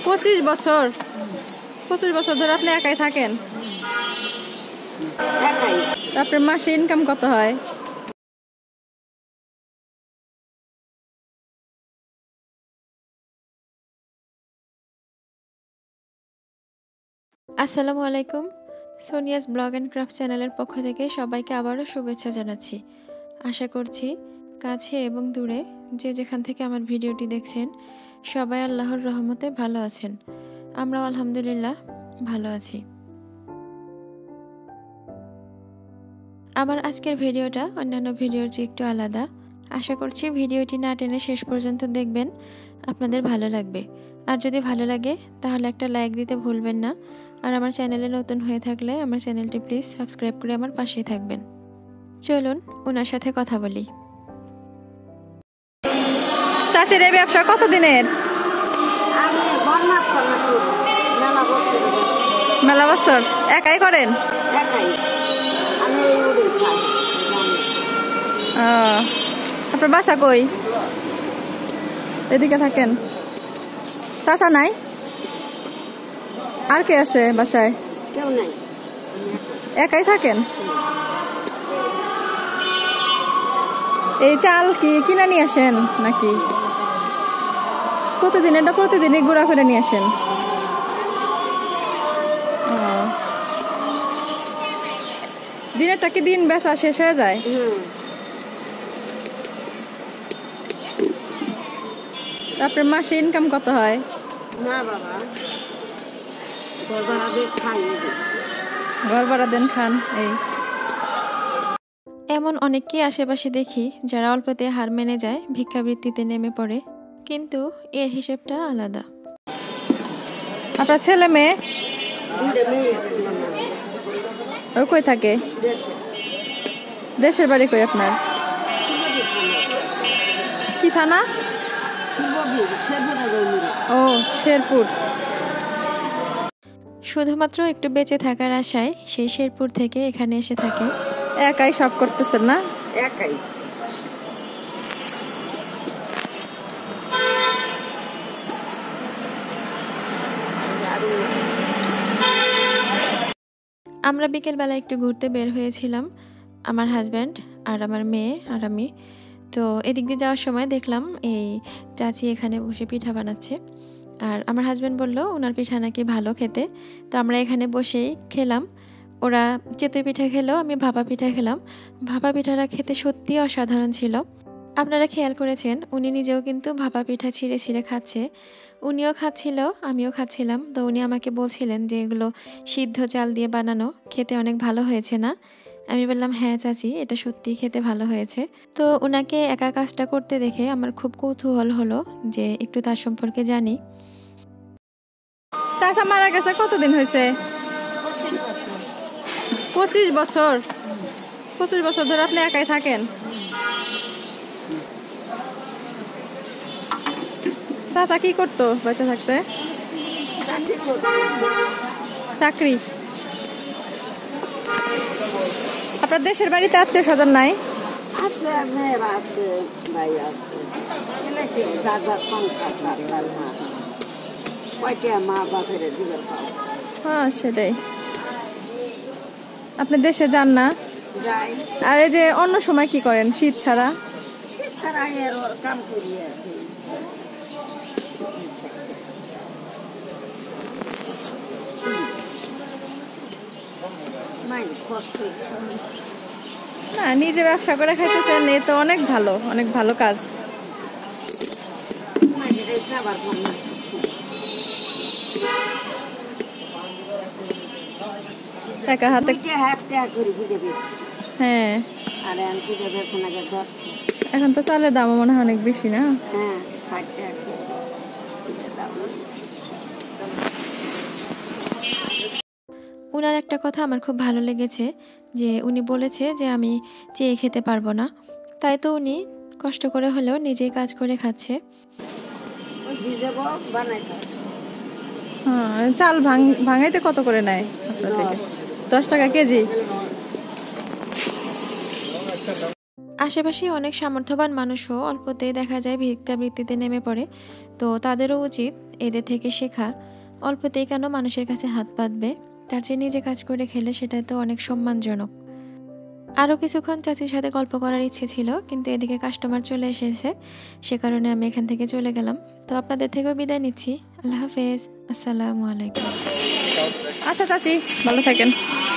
25 বছর 25 বছর ধরে আপনি একাই থাকেন? একাই। আপনার মাসে ইনকাম কত হয়? আসসালামু আলাইকুম। সোনিয়াস ব্লগ অ্যান্ড ক্রাফট চ্যানেলের পক্ষ থেকে সবাইকে আবারও শুভেচ্ছা জানাচ্ছি। আশা করছি কাছে এবং দূরে যে যেখান থেকে আমার ভিডিওটি দেখছেন সবাই আল্লাহর রহমতে ভালো আছেন। আমরাও আলহামদুলিল্লাহ ভালো আছি। আমার আজকের ভিডিওটা অন্যান্য ভিডিওর চেয়ে একটু আলাদা। আশা করছি ভিডিওটি না টেনে শেষ পর্যন্ত দেখবেন, আপনাদের ভালো লাগবে। আর যদি ভালো লাগে তাহলে একটা লাইক দিতে ভুলবেন না। আর আমার চ্যানেলে নতুন হয়ে থাকলে আমার চ্যানেলটি প্লিজ সাবস্ক্রাইব করে আমার পাশেই থাকবেন। চলুন ওনার সাথে কথা বলি। চাষির এই ব্যবসা কতদিনের? মেলা বছর। একাই করেন? আপনার বাসা কই? এদিকে থাকেন? চাচা নাই? আর কে আছে বাসায়? একাই থাকেন? এই চাল কি কিনা নিয়ে আসেন নাকি প্রতিদিনই গুঁড়া করে নিয়ে আসেন? দিনেরটা কি দিন বেচা শেষ হয়ে যায়? আপনার মাসে ইনকাম কত হয়? না বাবা, ঘর ভাড়া দেন খান। এই এমন অনেককেই আশেপাশে দেখি যারা অল্পতে হার মেনে যায়, ভিক্ষাবৃত্তিতে নেমে পড়ে, কিন্তু এর হিসেবটা আলাদা। আপনার ছেলে মেয়ে ও কই থাকে? দেশের বাড়ি কই আপনার? কি থানা? ও, শেরপুর। শুধুমাত্র একটু বেঁচে থাকার আশায় সেই শেরপুর থেকে এখানে এসে থাকে। একাই সব করতেছেন না? একাই। আমরা বিকেলবেলা একটু ঘুরতে বের হয়েছিলাম, আমার হাজব্যান্ড আর আমার মেয়ে আর আমি। তো এদিক দিয়ে যাওয়ার সময় দেখলাম এই চাচি এখানে বসে পিঠা বানাচ্ছে। আর আমার হাজব্যান্ড বললো ওনার পিঠা নাকি ভালো খেতে। তো আমরা এখানে বসেই খেলাম। ওরা চিতই পিঠা খেলো, আমি ভাপা পিঠা খেলাম। ভাপা পিঠাটা খেতে সত্যি অসাধারণ ছিল। আপনারা খেয়াল করেছেন উনি নিজেও কিন্তু ভাপা পিঠা ছিঁড়ে ছিঁড়ে খাচ্ছে। উনিও খাচ্ছিল, আমিও খাচ্ছিলাম। তো উনি আমাকে বলছিলেন যে এগুলো সিদ্ধ চাল দিয়ে বানানো, খেতে অনেক ভালো হয়েছে না? আমি বললাম হ্যাঁ চাচি, এটা সত্যিই খেতে ভালো হয়েছে। তো ওনাকে একা কাজটা করতে দেখে আমার খুব কৌতূহল হলো যে একটু তার সম্পর্কে জানি। চাচা মারা গেছে কতদিন হয়েছে? 25 বছর। 25 বছর ধরে আপনি একাই থাকেন? চাচা কি করতো বেঁচে থাকতে? চাকরি। আপনার দেশের বাড়িতে আত্মীয় স্বজন নাই? আছে, মেয়েরা আছে, ভাই আছে, মা বাপের দিবেন। হ্যাঁ সেটাই। আপনি দেশে যান না? যাই। আর এই যে অন্য সময় কি করেন শীত ছাড়া? শীত ছাড়া এর কাম করি আর কি। না, নিজে ব্যবসা করে খাইতেছেন, এ তো অনেক ভালো, অনেক ভালো কাজ। টাকা হাতে। হ্যাঁ, এখন তো চালের দাম মনে হয় অনেক বেশি না? হ্যাঁ, 60 টাকা। উনার একটা কথা আমার খুব ভালো লেগেছে যে উনি বলেছে যে আমি চেয়ে খেতে পারবো না, তাই তো উনি কষ্ট করে হলেও নিজেই কাজ করে খাচ্ছে। চাল ভাঙাইতে কত করে নেয় আপনার থেকে? 10 টাকা কেজি। আশেপাশে অনেক সামর্থ্যবান মানুষও অল্পতেই দেখা যায় ভিক্ষাবৃত্তিতে নেমে পড়ে। তো তাদেরও উচিত এদের থেকে শেখা অল্পতেই কেন মানুষের কাছে হাত পাতবে, তার চেয়ে নিজে কাজ করে খেলে সেটা তো অনেক সম্মানজনক। আরও কিছুক্ষণ চাচির সাথে গল্প করার ইচ্ছে ছিল, কিন্তু এদিকে কাস্টমার চলে এসেছে, সে কারণে আমি এখান থেকে চলে গেলাম। তো আপনাদের থেকেও বিদায় নিচ্ছি। আল্লাহ হাফেজ, আসসালামু আলাইকুম। আচ্ছা চাচি, ভালো থাকেন।